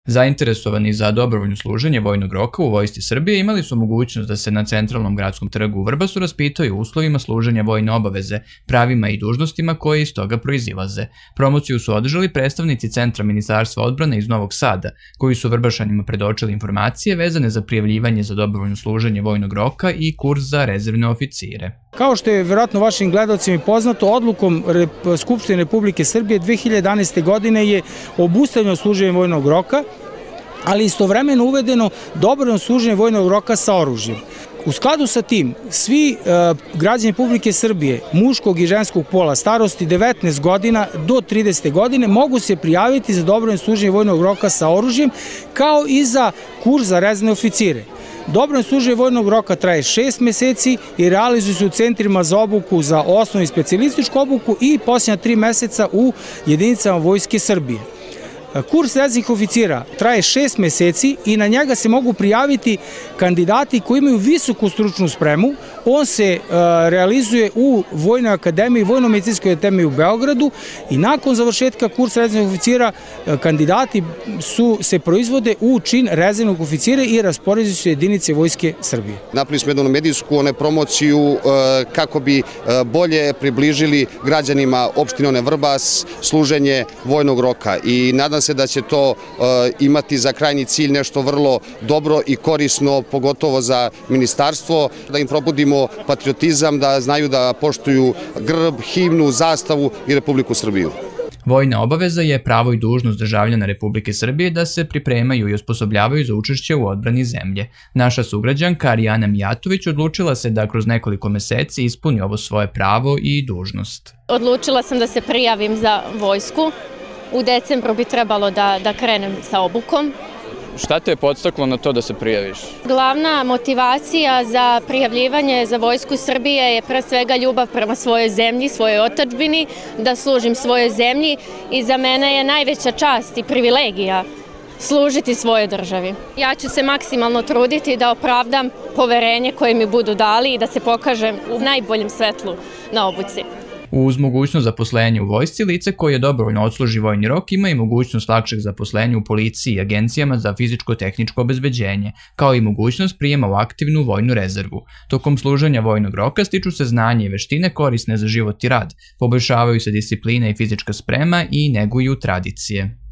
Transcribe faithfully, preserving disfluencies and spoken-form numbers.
Zainteresovani za dobrovoljno služenje vojnog roka u Vojsci Srbije imali su mogućnost da se na centralnom gradskom trgu u Vrbasu raspitaju o uslovima služenja vojne obaveze, pravima i dužnostima koje iz toga proizilaze. Promociju su održali predstavnici Centra Ministarstva odbrane iz Novog Sada, koji su Vrbašanima predočili informacije vezane za prijavljivanje za dobrovoljno služenje vojnog roka i kurs za rezervne oficire. Kao što je vjerojatno vašim gledalcima poznato, odlukom Skupštine Republike Srbije dve hiljade jedanaeste. godine je obustavljeno služenje vojnog roka, ali istovremeno uvedeno dobrovoljno služenje vojnog roka sa oružjem. U skladu sa tim, svi građani Republike Srbije, muškog i ženskog pola, starosti devetnaest godina do trideset godine, mogu se prijaviti za dobrovoljno služenje vojnog roka sa oružjem, kao i za kurs za rezervne oficire. Dobrovoljno služenje vojnog roka traje šest meseci i realizuje se u centrima za obuku za osnovnu i specijalističku obuku i posljednja tri meseca u jedinicama Vojske Srbije. Kurs rezervnih oficira traje šest meseci i na njega se mogu prijaviti kandidati koji imaju visoku stručnu spremu. On se realizuje u Vojnoj akademiji, Vojno-medicinskoj akademiji u Beogradu i nakon završetka kursa rezervnih oficira kandidati su, se proizvode u čin rezervnog oficira i raspoređuju se jedinice Vojske Srbije. Napravili smo jednu medijsku promociju kako bi bolje približili građanima opštine Vrbas služenje vojnog roka i nadam se da će to imati za krajnji cilj nešto vrlo dobro i korisno, pogotovo za ministarstvo, da im probudimo patriotizam, da znaju da poštuju grb, himnu, zastavu i Republiku Srbiju. Vojna obaveza je pravo i dužnost državljana Republike Srbije da se pripremaju i osposobljavaju za učešće u odbrani zemlje. Naša sugrađanka Arijana Mijatović odlučila se da kroz nekoliko meseci ispuni ovo svoje pravo i dužnost. Odlučila sam da se prijavim za vojsku. U decembru bi trebalo da, da krenem sa obukom. Šta te je podstaklo na to da se prijaviš? Glavna motivacija za prijavljivanje za Vojsku Srbije je pre svega ljubav prema svojoj zemlji, svojoj otadžbini, da služim svojoj zemlji i za mene je najveća čast i privilegija služiti svojoj državi. Ja ću se maksimalno truditi da opravdam poverenje koje mi budu dali i da se pokažem u najboljem svetlu na obuci. Uz mogućnost zaposlenja u vojsci, lice koje dobrovoljno odsluži vojni rok ima i mogućnost lakšeg zaposlenja u policiji i agencijama za fizičko-tehničko obezbeđenje, kao i mogućnost prijema u aktivnu vojnu rezervu. Tokom služenja vojnog roka stiču se znanje i veštine korisne za život i rad, poboljšavaju se disciplina i fizička sprema i neguju tradicije.